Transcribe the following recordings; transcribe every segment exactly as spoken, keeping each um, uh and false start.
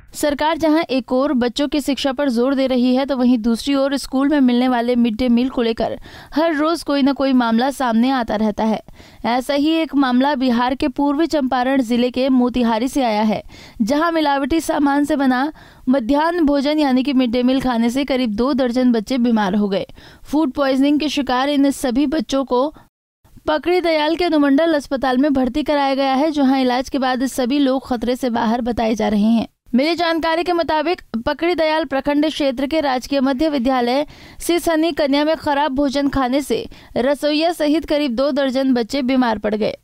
सरकार जहां एक ओर बच्चों की शिक्षा पर जोर दे रही है, तो वहीं दूसरी ओर स्कूल में मिलने वाले मिड डे मील को लेकर हर रोज कोई न कोई मामला सामने आता रहता है। ऐसा ही एक मामला बिहार के पूर्वी चंपारण जिले के मोतिहारी से आया है, जहां मिलावटी सामान से बना मध्याह्न भोजन यानी कि मिड डे मील खाने से करीब दो दर्जन बच्चे बीमार हो गए। फूड पॉइजनिंग के शिकार इन सभी बच्चों को पकड़ी दयाल के अनुमंडल अस्पताल में भर्ती कराया गया है, जहां इलाज के बाद सभी लोग खतरे से बाहर बताए जा रहे हैं। मिली जानकारी के मुताबिक पकड़ी दयाल प्रखंड क्षेत्र के राजकीय मध्य विद्यालय सिसहनी कन्या में खराब भोजन खाने से रसोइया सहित करीब दो दर्जन बच्चे बीमार पड़ गए।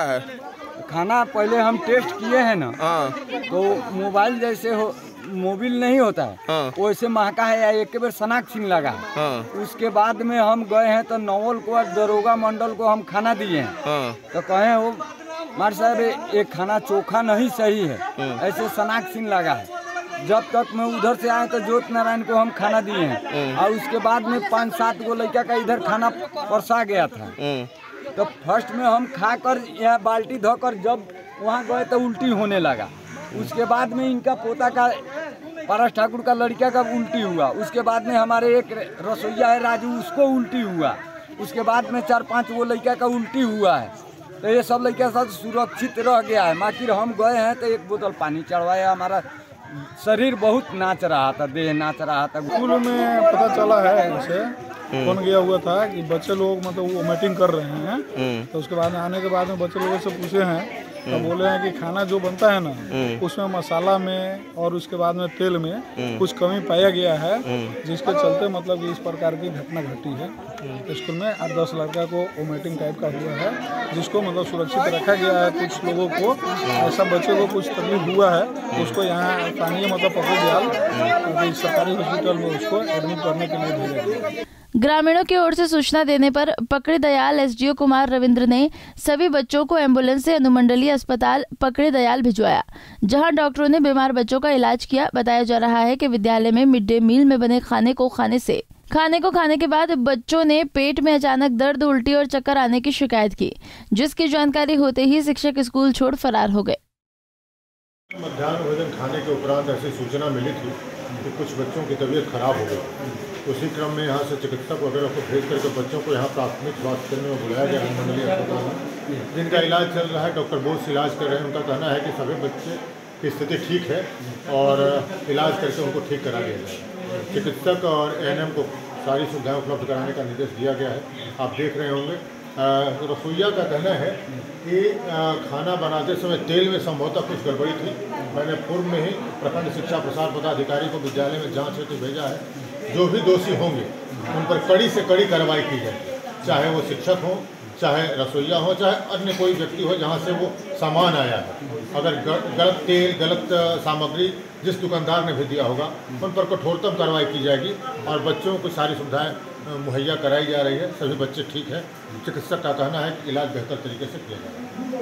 खाना पहले हम टेस्ट किए हैं ना, तो मोबाइल जैसे हो मोबिल नहीं होता है, हाँ। वैसे महका है या एक बार सनाक सिंह लगा है, हाँ। उसके बाद में हम गए हैं तो नवल को दरोगा मंडल को हम खाना दिए हैं, हाँ। तो कहे वो मार साहब एक खाना चोखा नहीं सही है, ऐसे सनाक सिंह लगा है। जब तक मैं उधर से आए तो ज्योत नारायण को हम खाना दिए हैं, और उसके बाद में पाँच सात गो लड़का का इधर खाना परसा गया था। तो फर्स्ट में हम खाकर यह बाल्टी धोकर जब वहाँ गए तो उल्टी होने लगा। उसके बाद में इनका पोता का पारस ठाकुर का लड़का का उल्टी हुआ। उसके बाद में हमारे एक रसोइया है राजू, उसको उल्टी हुआ। उसके बाद में चार पांच वो लड़का का उल्टी हुआ है। तो ये सब लड़का सब सुरक्षित रह गया है। माकिर हम गए हैं तो एक बोतल पानी चढ़वाया, हमारा शरीर बहुत नाच रहा था, देह नाच रहा था। स्कूल में पता चला है इसे फोन गया हुआ था कि बच्चे लोग मतलब वो मीटिंग कर रहे हैं, तो उसके बाद में आने के बाद में बच्चे लोगों से पूछे हैं तो बोले हैं कि खाना जो बनता है ना उसमें मसाला में और उसके बाद में तेल में कुछ कमी पाया गया है, जिसके चलते मतलब कि इस प्रकार की घटना घटी है। स्कूल में आठ दस लड़का को वोमिटिंग टाइप का हुआ है, जिसको मतलब सुरक्षित रखा गया है। कुछ लोगों को ऐसा बच्चे को कुछ तकलीफ हुआ है, उसको यहाँ स्थानीय मतलब पकड़ी दयाल सरकारी हॉस्पिटल में उसको एडमिट करने के लिए भेजा गया। ग्रामीणों की ओर से सूचना देने पर पकड़ी दयाल एसडीओ कुमार रविंद्र ने सभी बच्चों को एम्बुलेंस से अनुमंडलीय अस्पताल पकड़ी दयाल भिजवाया, जहां डॉक्टरों ने बीमार बच्चों का इलाज किया। बताया जा रहा है कि विद्यालय में मिड डे मील में बने खाने को खाने से खाने को खाने के बाद बच्चों ने पेट में अचानक दर्द, उल्टी और चक्कर आने की शिकायत की, जिसकी जानकारी होते ही शिक्षक स्कूल छोड़ फरार हो गए। मध्याह्न भोजन खाने के उपरांत ऐसी सूचना मिली थी कि कुछ बच्चों की तबीयत खराब हो गई। उसी क्रम में यहाँ से चिकित्सक वगैरह को भेज करके बच्चों को यहाँ प्राथमिक स्वास्थ्य केंद्र में बुलाया गया अनुमंडलीय अस्पताल में, जिनका इलाज चल रहा है। डॉक्टर बोस इलाज कर रहे हैं। उनका कहना है कि सभी बच्चे की स्थिति ठीक है और इलाज करके उनको ठीक करा दिया जाएगा। चिकित्सक और ए एन एम को सारी सुविधाएँ उपलब्ध कराने का निर्देश दिया गया है। आप देख रहे होंगे रसोइया का कहना है कि खाना बनाते समय तेल में संभवतः कुछ गड़बड़ी थी। मैंने पूर्व में ही प्रखंड शिक्षा प्रसार पदाधिकारी को विद्यालय में जांच हेतु भेजा है। जो भी दोषी होंगे उन पर कड़ी से कड़ी कार्रवाई की जाएगी, चाहे वो शिक्षक हो, चाहे रसोइया हो, चाहे अन्य कोई व्यक्ति हो जहाँ से वो सामान आया है। अगर गलत तेल, गलत सामग्री जिस दुकानदार ने भी दिया होगा उन पर कठोरतम कार्रवाई की जाएगी और बच्चों को सारी सुविधाएं मुहैया कराई जा रही है। सभी बच्चे ठीक हैं। चिकित्सक का कहना है कि इलाज बेहतर तरीके से किया जा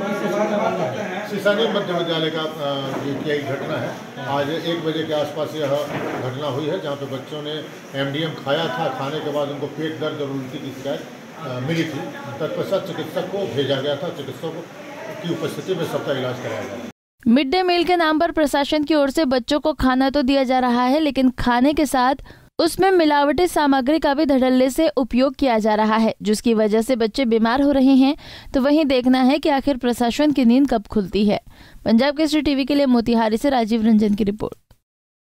रहा है। सिसहनी मध्य विद्यालय का ये घटना है। आज एक बजे के आसपास यह घटना हुई है, जहाँ पे बच्चों ने एम डी एम खाया था। खाने के बाद उनको पेट दर्द और उल्टी की शिकायत मिली थी। तत्पश्चात चिकित्सक को भेजा गया था। चिकित्सकों की उपस्थिति में सबका इलाज कराया गया। मिड डे मील के नाम पर प्रशासन की ओर से बच्चों को खाना तो दिया जा रहा है, लेकिन खाने के साथ उसमें मिलावटी सामग्री का भी धड़ल्ले से उपयोग किया जा रहा है, जिसकी वजह से बच्चे बीमार हो रहे हैं। तो वहीं देखना है कि आखिर प्रशासन की नींद कब खुलती है। पंजाब केसरी टीवी के लिए मोतिहारी से राजीव रंजन की रिपोर्ट।